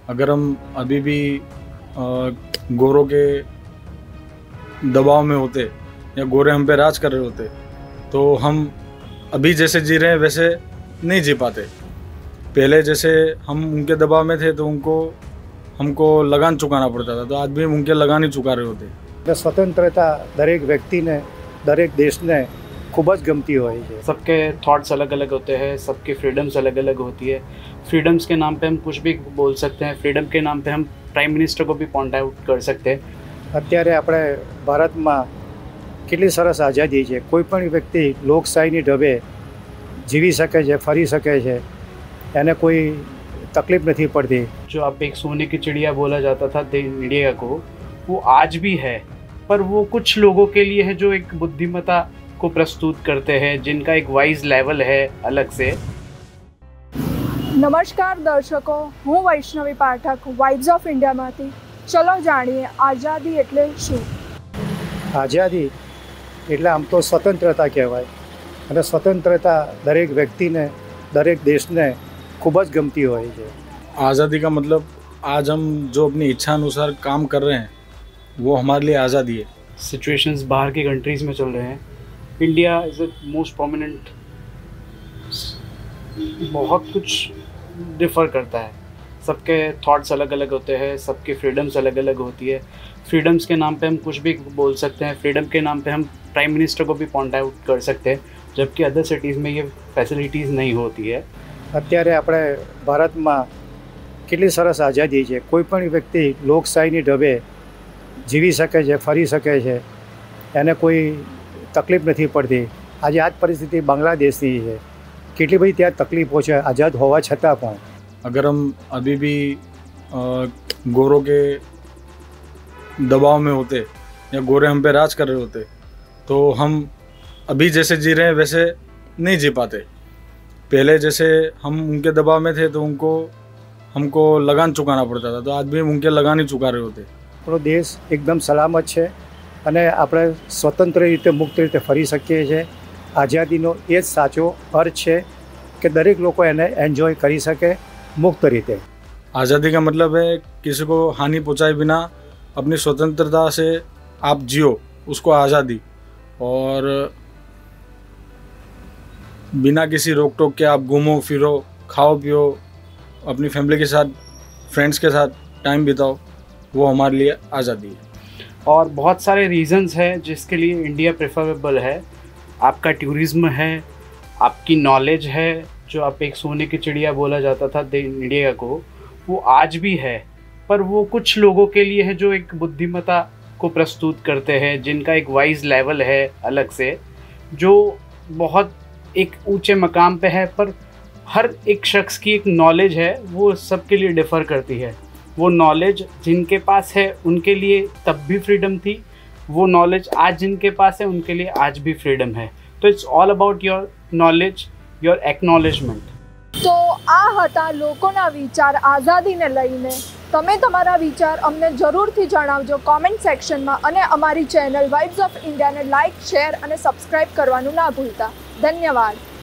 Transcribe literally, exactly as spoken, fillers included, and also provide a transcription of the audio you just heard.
अगर हम अभी भी अ, गोरों के दबाव में होते या गोरे हम पे राज कर रहे होते तो हम अभी जैसे जी रहे हैं वैसे नहीं जी पाते। पहले जैसे हम उनके दबाव में थे तो उनको हमको लगान चुकाना पड़ता था, तो आज भी हम उनके लगान ही चुका रहे होते। स्वतंत्रता दरेक व्यक्तिने दरेक देशने खूब ज गमती હોય છે। सबके थॉट्स अलग अलग होते हैं, सबकी फ्रीडम्स अलग अलग होती है। फ्रीडम्स के नाम पे हम कुछ भी बोल सकते हैं, फ्रीडम के नाम पे हम प्राइम मिनिस्टर को भी पॉइंट आउट कर सकते हैं। અત્યારે આપણે ભારતમાં કેટલી સરસ આઝાદી છે, કોઈ પણ વ્યક્તિ લોકશાહીની ઢબે જીવી શકે છે, ફરી શકે છે, એને કોઈ તકલીફ નથી પડતી। जो अब एक सोने की चिड़िया बोला जाता था इंडिया को, वो आज भी है, पर वो कुछ लोगों के लिए है जो एक बुद्धिमत्ता को प्रस्तुत करते हैं, जिनका एक वाइज लेवल है अलग से। नमस्कार दर्शकों, हूँ Vaishnavi Pathak vibes of India में। चलो जाणीए आज़ादी एटले शुं। आज़ादी એટલે આમ તો સ્વતંત્રતા કહેવાય અને સ્વતંત્રતા દરેક વ્યક્તિને દરેક દેશને ખૂબ જ ગમતી હોય છે। आज़ादी का मतलब आज हम जो अपनी इच्छा अनुसार काम कर रहे हैं वो हमारे लिए आज़ादी है। सिचुएशंस बाहर की कंट्रीज़ में चल रहे हैं, India is a most prominent, बहुत कुछ डिफ़र करता है। सबके थॉट्स अलग अलग होते हैं, सबकी फ्रीडम्स अलग अलग होती है। फ्रीडम्स के नाम पे हम कुछ भी बोल सकते हैं, फ्रीडम के नाम पे हम प्राइम मिनिस्टर को भी पॉइंट आउट कर सकते हैं, जबकि अदर सिटीज़ में ये फैसिलिटीज़ नहीं होती है। અત્યારે આપણે ભારતમાં કેટલી સરસ આઝાદી છે, કોઈ પણ વ્યક્તિ લોકશાહીની ઢબે જીવી શકે છે, ફરી શકે છે, એને કોઈ તકલીફ નથી પડતી। આજે આ જ પરિસ્થિતિ બાંગ્લાદેશની છે, કેટલી બધી ત્યાં તકલીફો છે આઝાદ હોવા છતાં પણ। अगर हम अभी भी अ, गोरों के दबाव में होते या गोरे हम पे राज कर रहे होते तो हम अभी जैसे जी रहे हैं वैसे नहीं जी पाते। पहले जैसे हम उनके दबाव में थे तो उनको हमको लगान चुकाना पड़ता था, तो आज भी हम उनके लगान ही चुका रहे होते। આપણો દેશ એકદમ સલામત છે અને આપણે સ્વતંત્ર રીતે મુક્ત રીતે ફરી શકીએ છીએ। આઝાદીનો એ જ સાચો અર્થ છે કે દરેક લોકો એને એન્જોય કરી શકે मुक्त रीते। आज़ादी का मतलब है किसी को हानि पहुँचाए बिना अपनी स्वतंत्रता से आप जियो, उसको आज़ादी। और बिना किसी रोक टोक के आप घूमो फिरो, खाओ पियो, अपनी फैमिली के साथ, फ्रेंड्स के साथ टाइम बिताओ, वो हमारे लिए आज़ादी है। और बहुत सारे रीज़न्स हैं जिसके लिए इंडिया प्रेफरेबल है। आपका टूरिज़्म है, आपकी नॉलेज है, जो आप एक सोने की चिड़िया बोला जाता था इंडिया को, वो आज भी है, पर वो कुछ लोगों के लिए है जो एक बुद्धिमत्ता को प्रस्तुत करते हैं, जिनका एक वाइज लेवल है अलग से, जो बहुत एक ऊंचे मकाम पे है। पर हर एक शख्स की एक नॉलेज है, वो सबके लिए डिफ़र करती है। वो नॉलेज जिनके पास है उनके लिए तब भी फ्रीडम थी, वो नॉलेज आज जिनके पास है उनके लिए आज भी फ्रीडम है। तो it's all about your knowledge, your acknowledgement. तो आ हता लोकोना विचार आज़ादीने लईने। तमे तमारा विचार अमने जरूरथी जणावजो कॉमेंट सेक्शन में, अने अमारी चेनल वाइब्स ऑफ इंडिया ने लाइक, शेर अने सब्सक्राइब करवानुं ना भूलता। धन्यवाद।